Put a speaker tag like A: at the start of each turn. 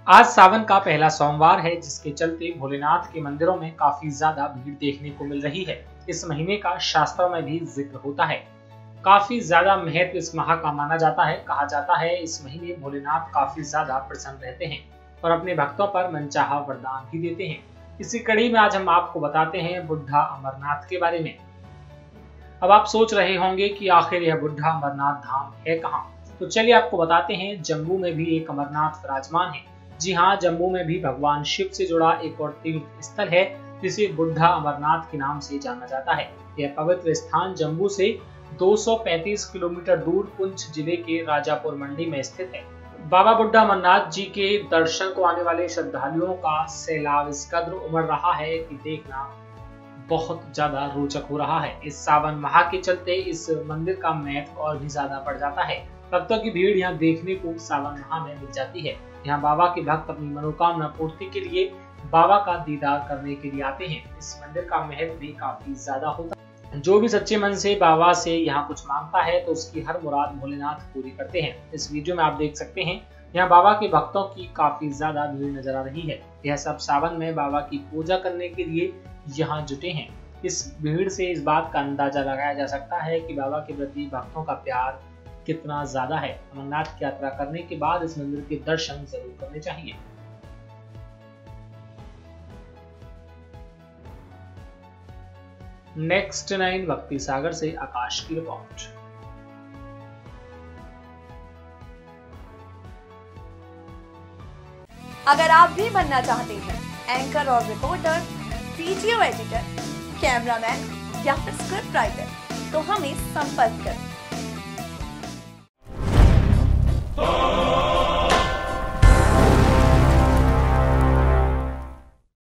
A: आज सावन का पहला सोमवार है, जिसके चलते भोलेनाथ के मंदिरों में काफी ज्यादा भीड़ देखने को मिल रही है। इस महीने का शास्त्रों में भी जिक्र होता है। काफी ज्यादा महत्व इस माह का माना जाता है। कहा जाता है इस महीने भोलेनाथ काफी ज्यादा प्रसन्न रहते हैं और अपने भक्तों पर मनचाहा वरदान भी देते हैं। इसी कड़ी में आज हम आपको बताते हैं बुढ़ा अमरनाथ के बारे में। अब आप सोच रहे होंगे कि आखिर यह बुढ़ा अमरनाथ धाम है कहाँ? तो चलिए आपको बताते हैं। जम्मू में भी एक अमरनाथ विराजमान है। जी हाँ, जम्मू में भी भगवान शिव से जुड़ा एक और तीर्थ स्थल है, जिसे बुढ़ा अमरनाथ के नाम से जाना जाता है। यह पवित्र स्थान जम्मू से 235 किलोमीटर दूर पुंछ जिले के राजापुर मंडी में स्थित है। बाबा बुढ़ा अमरनाथ जी के दर्शन को आने वाले श्रद्धालुओं का सैलाब इस कदर उमड़ रहा है कि देखना बहुत ज्यादा रोचक हो रहा है। इस सावन माह के चलते इस मंदिर का महत्व और भी ज्यादा बढ़ जाता है। भक्तों की भीड़ यहाँ देखने को सावन माह में मिल जाती है। यहाँ बाबा के भक्त अपनी मनोकामना पूर्ति के लिए बाबा का दीदार करने के लिए आते हैं। इस मंदिर का महत्व भी काफी ज्यादा होता है। जो भी सच्चे मन से बाबा से यहाँ कुछ मांगता है तो उसकी हर मुराद भोलेनाथ पूरी करते हैं। इस वीडियो में आप देख सकते हैं, यहाँ बाबा के भक्तों की काफी ज्यादा भीड़ नजर आ रही है। यह सब सावन में बाबा की पूजा करने के लिए यहाँ जुटे हैं। इस भीड़ से इस बात का अंदाजा लगाया जा सकता है कि बाबा के प्रति भक्तों का प्यार कितना ज्यादा है। अमरनाथ की यात्रा करने के बाद इस मंदिर के दर्शन जरूर करने चाहिए। नेक्स्ट 9 भक्ति सागर से आकाश की रिपोर्ट।
B: अगर आप भी बनना चाहते हैं एंकर और रिपोर्टर, वीडियो एडिटर, कैमरामैन या फिर स्क्रिप्ट राइटर, तो हमें संपर्क करें।